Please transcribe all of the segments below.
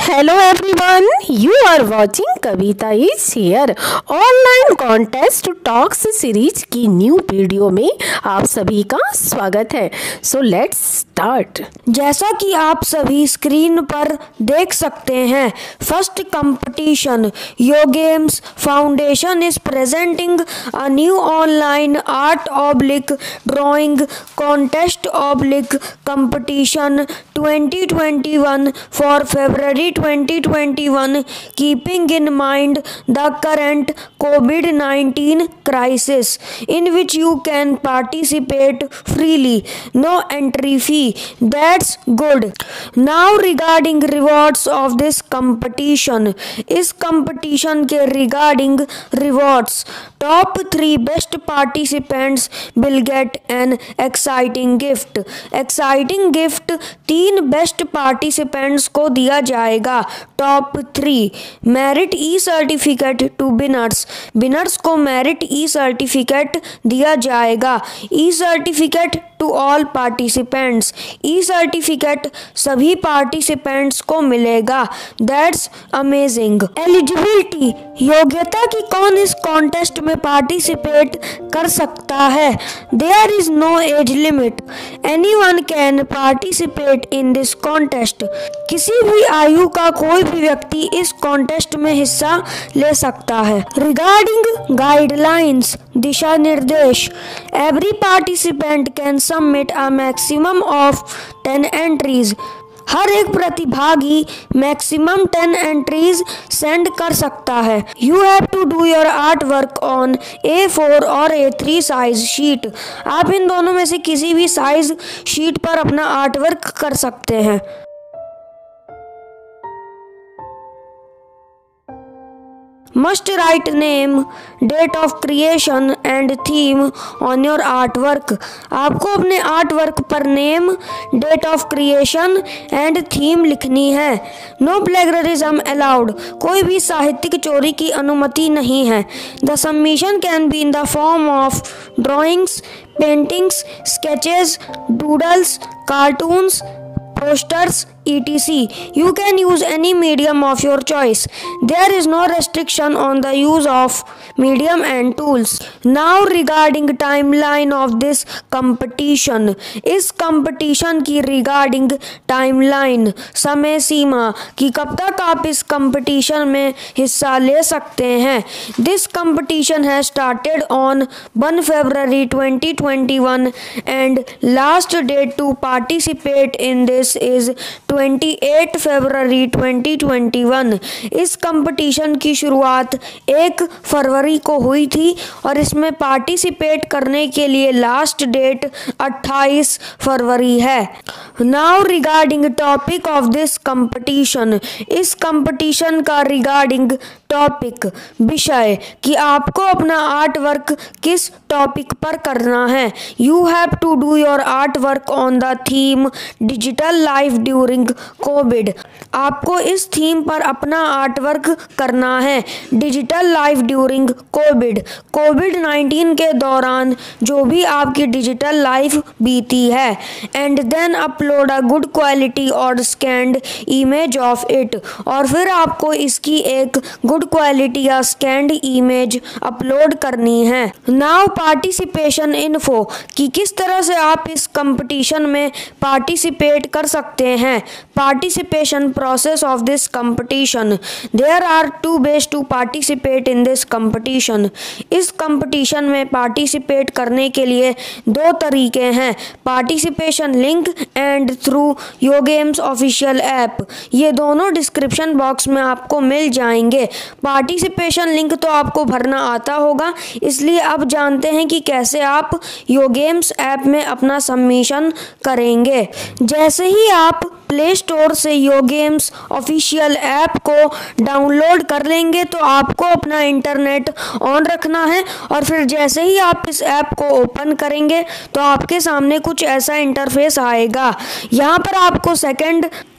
Hello everyone, you are watching Kavita is here online contest talks series की new video में आप सभी का स्वागत है। So let's start. जैसा कि आप सभी स्क्रीन पर देख सकते हैं, first competition Yo Games Foundation is presenting a new online art oblique drawing contest oblique competition 2021 for February 2021, keeping in mind the current COVID-19 crisis, in which you can participate freely, no entry fee. That's good. Now regarding rewards of this competition, इस competition के regarding rewards, top 3 best participants will get an exciting gift. Exciting gift 3 best participants को दिया जाएगा। Top 3 merit e certificate to winners को merit e certificate दिया जाएगा। E certificate to all participants, e certificate सभी participants को मिलेगा। That's amazing. Eligibility, योग्यता की कौन इस कॉन्टेस्ट में पार्टिसिपेट कर सकता है। There is no age limit, anyone can participate in this contest. किसी भी आयु का कोई भी व्यक्ति इस कॉन्टेस्ट में हिस्सा ले सकता है। रिगार्डिंग गाइडलाइंस, दिशा निर्देश, every participant can submit a maximum of 10 entries. हर एक प्रतिभागी मैक्सिमम 10 एंट्रीज सेंड कर सकता है। You have to do your art work on A4 और A3 साइज शीट। आप इन दोनों में से किसी भी साइज शीट पर अपना आर्ट वर्क कर सकते हैं। Must write name, date of creation and theme on your artwork. आपको अपने आर्ट वर्क पर name, date of creation and theme लिखनी है। नो प्लेगरिज्म अलाउड, कोई भी साहित्यिक चोरी की अनुमति नहीं है। The submission can be in the form of drawings, paintings, sketches, doodles, cartoons, posters, etc. You can use any medium of your choice. There is no restriction on the use of medium and tools. Now regarding timeline of this competition, इस competition की regarding timeline, समय सीमा कि कब तक आप इस competition में हिस्सा ले सकते हैं। This competition has started on 1 February 2021 and last date to participate in this is 28 फरवरी 2021। इस कंपटीशन की शुरुआत 1 फरवरी को हुई थी और इसमें पार्टिसिपेट करने के लिए लास्ट डेट 28 फरवरी है। Now regarding topic of this competition, इस कंपटीशन का रिगार्डिंग टॉपिक, विषय कि आपको अपना आर्ट वर्क किस टॉपिक पर करना है। You have to do your art work on the theme digital life during COVID. आपको इस थीम पर अपना आर्ट वर्क करना है। डिजिटल लाइफ ड्यूरिंग कोविड-19 के दौरान जो भी आपकी डिजिटल लाइफ बीती है। And then upload a good quality और स्कैन्ड इमेज ऑफ इट, और फिर आपको इसकी एक गुड क्वालिटी या स्कैन्ड इमेज अपलोड करनी है। नाउ पार्टिसिपेशन इन्फो कि किस तरह से आप इस कंपटीशन में पार्टिसिपेट कर सकते हैं। Participation process of this competition, there are 2 ways to participate in this competition. इस कंपटीशन में पार्टिसिपेट करने के लिए 2 तरीके हैं, participation link and through Yo Games official app. ये दोनों डिस्क्रिप्शन बॉक्स में आपको मिल जाएंगे। पार्टिसिपेशन लिंक तो आपको भरना आता होगा, इसलिए अब जानते हैं कि कैसे आप यो गेम्स ऐप में अपना सबमिशन करेंगे। जैसे ही आप प्ले स्टोर से यो गेम्स ऑफिशियल ऐप को डाउनलोड कर लेंगे तो आपको अपना इंटरनेट ऑन रखना है, और फिर जैसे ही आप इस ऐप को ओपन करेंगे तो आपके सामने कुछ ऐसा इंटरफेस आएगा। यहाँ पर आपको सेकंड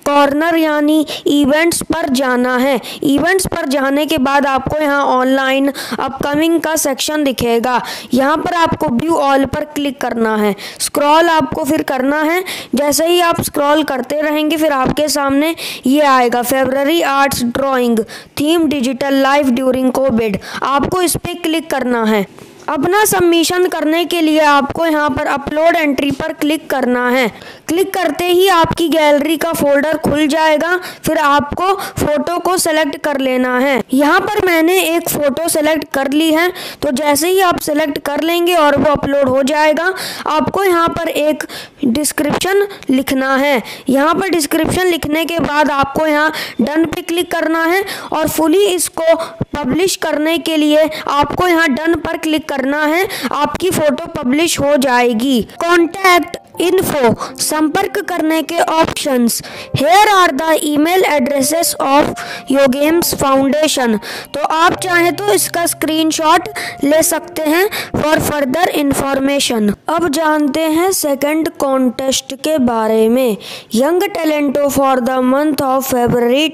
कॉर्नर यानी इवेंट्स पर जाना है। इवेंट्स पर जाने के बाद आपको यहाँ ऑनलाइन अपकमिंग का सेक्शन दिखेगा। यहाँ पर आपको व्यू ऑल पर क्लिक करना है। स्क्रॉल आपको फिर करना है। जैसे ही आप स्क्रॉल करते रहेंगे फिर आपके सामने ये आएगा, February arts drawing theme digital life during COVID. आपको इस पर क्लिक करना है। अपना सबमिशन करने के लिए आपको यहाँ पर अपलोड एंट्री पर क्लिक करना है। क्लिक करते ही आपकी गैलरी का फोल्डर खुल जाएगा। फिर आपको फ़ोटो को सेलेक्ट कर लेना है। यहाँ पर मैंने एक फ़ोटो सेलेक्ट कर ली है, तो जैसे ही आप सेलेक्ट कर लेंगे और वो अपलोड हो जाएगा, आपको यहाँ पर एक डिस्क्रिप्शन लिखना है। यहाँ पर डिस्क्रिप्शन लिखने के बाद आपको यहाँ डन पे क्लिक करना है और फुली इसको पब्लिश करने के लिए आपको यहाँ डन पर क्लिक करना है। आपकी फ़ोटो पब्लिश हो जाएगी। कॉन्टैक्ट इन्फो, संपर्क करने के options. Here are the email addresses of Yo Games Foundation. तो आप चाहें तो इसका स्क्रीनशॉट ले सकते हैं फॉर फर्दर इंफॉर्मेशन। अब जानते हैं सेकंड कॉन्टेस्ट के बारे में। Young Talento for the month of February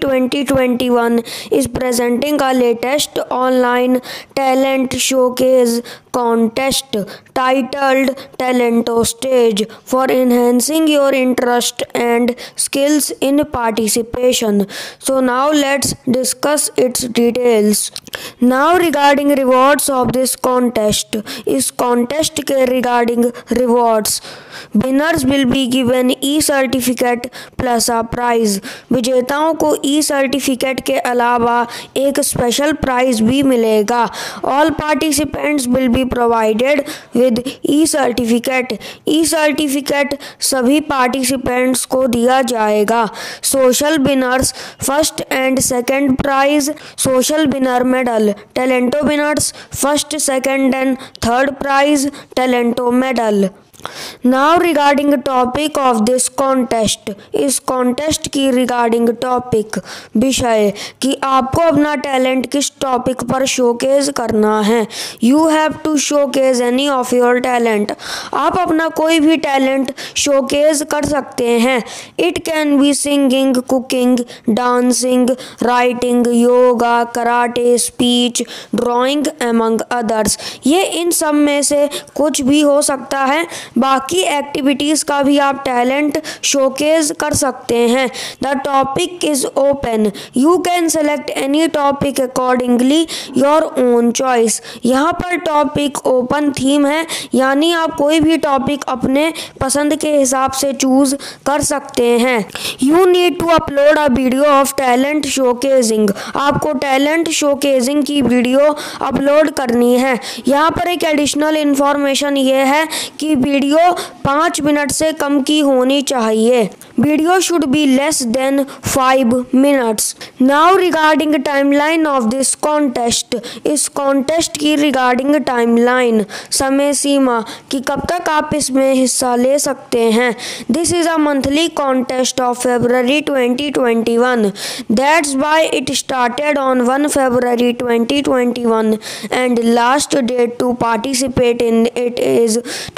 2021 is presenting a latest online talent showcase contest titled Talento Stage for enhancing your interest and skills in participation. So now let's discuss its details. Now regarding rewards of this contest, इस contest के regarding rewards, winners will be given e-certificate plus a prize. विजेताओं को e-certificate के अलावा एक special prize भी मिलेगा। All participants will be provided with e-certificate. e-certificate सभी पार्टिसिपेंट्स को दिया जाएगा। Social winners first and second prize, social winner medal. Talento winners first second and third prize, Talento medal. Now regarding topic of this contest, इस contest की regarding topic, विषय कि आपको अपना टैलेंट किस टॉपिक पर शोकेज करना है। You have to showcase any of your talent. आप अपना कोई भी टैलेंट शोकेज कर सकते हैं। It can be singing, cooking, dancing, writing, yoga, karate, speech, drawing among others. ये इन सब में से कुछ भी हो सकता है। बाकी एक्टिविटीज़ का भी आप टैलेंट शोकेज कर सकते हैं। The topic is open, you can select any topic accordingly your own choice. यहाँ पर टॉपिक ओपन थीम है, यानी आप कोई भी टॉपिक अपने पसंद के हिसाब से चूज़ कर सकते हैं। You need to upload a video of talent showcasing. आपको टैलेंट शोकेजिंग की वीडियो अपलोड करनी है। यहाँ पर एक एडिशनल इन्फॉर्मेशन ये है कि वीडियो 5 मिनट से कम की होनी चाहिए। Video should be less than 5 minutes. Now regarding timeline of this contest, इस कॉन्टेस्ट की रिगार्डिंग टाइमलाइन, समय सीमा कि कब तक आप इसमें हिस्सा ले सकते हैं। This is a monthly contest of February 2021. That's why it started on 1 February 2021 and last date to participate in it is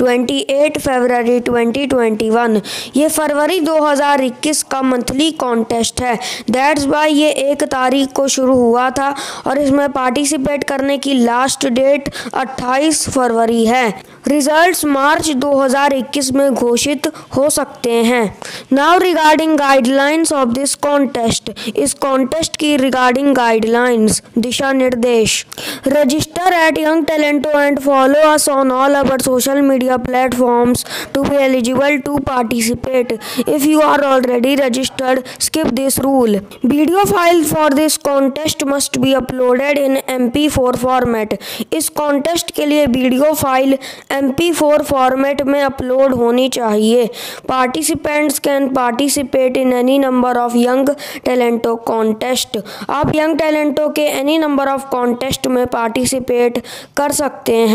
28 February 2021। ये फरवरी 2021 का मंथली कॉन्टेस्ट है। दैट्स वाई ये 1 तारीख को शुरू हुआ था और इसमें पार्टिसिपेट करने की लास्ट डेट 28 फरवरी है। रिजल्ट्स मार्च 2021 में घोषित हो सकते हैं। Now regarding guidelines of this contest, इस कॉन्टेस्ट की रिगार्डिंग गाइडलाइंस, दिशा निर्देश। Register at Young Talento and follow us on all our social media platforms to be eligible to participate. If you are already registered, skip this rule. Video file for this contest must be uploaded in MP4 format. इस contest के लिए video file MP4 format में upload होनी चाहिए। Participants can participate in any number of young talento contest. आप young talento के any number of contest में participate कर सकते हैं।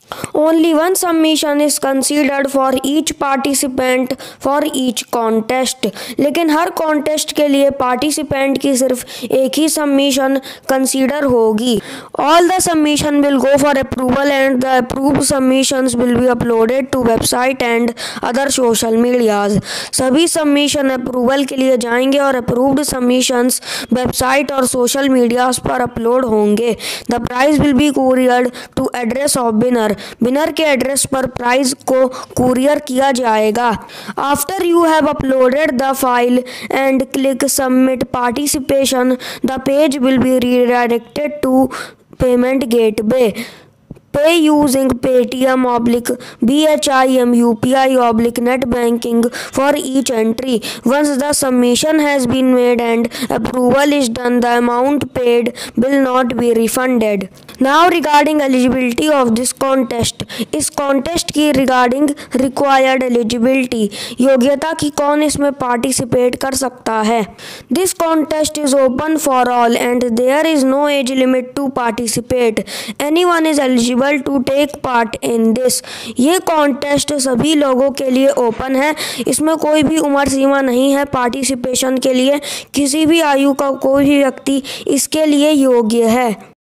Only one submission is considered for each participant for each contest. लेकिन हर कॉन्टेस्ट के लिए पार्टिसिपेंट की सिर्फ एक ही सबमिशन कंसीडर होगी. All the submission will go for approval and the approved submissions will be uploaded to website and other social medias. सभी submission approval के लिए जाएंगे और अप्रूव्ड सबमिशंस वेबसाइट और सोशल मीडियाज पर अपलोड होंगे. The prize will be couriered to address of winner. Winner के address पर प्राइज को कुरियर किया जाएगा. After you have uploaded the file and click submit participation, the page will be redirected to payment gateway. Pay using Paytm /BHIM UPI /net banking for each entry. Once the submission has been made and approval is done, the amount paid will not be refunded. Now regarding eligibility of this contest. इस contest की regarding required eligibility, योग्यता की कौन इसमें participate कर सकता है. This contest is open for all and there is no age limit to participate. Anyone is eligible to take part in this. ये कॉन्टेस्ट सभी लोगों के लिए ओपन है. इसमें कोई भी उम्र सीमा नहीं है पार्टिसिपेशन के लिए. किसी भी आयु का कोई भी व्यक्ति इसके लिए योग्य है.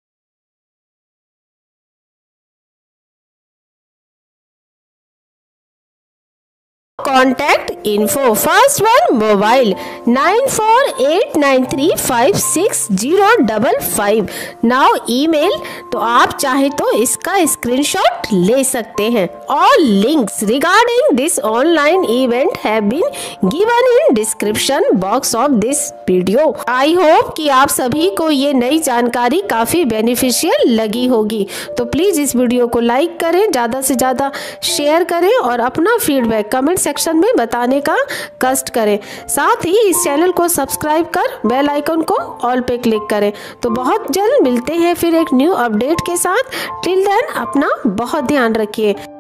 Contact info. First one, mobile 9489356055. Now email, तो आप चाहे तो इसका स्क्रीनशॉट ले सकते हैं. All links regarding this online event have been given in description box of this video. I hope कि आप सभी को ये नई जानकारी काफ़ी बेनिफिशियल लगी होगी. तो प्लीज़ इस वीडियो को लाइक करें, ज़्यादा से ज़्यादा शेयर करें और अपना फीडबैक कमेंट सेक्शन में बताने का कष्ट करें. साथ ही इस चैनल को सब्सक्राइब कर बेल आइकन को ऑल पे क्लिक करें. तो बहुत जल्द मिलते हैं फिर एक न्यू अपडेट के साथ. टिल देन अपना बहुत ध्यान रखिए.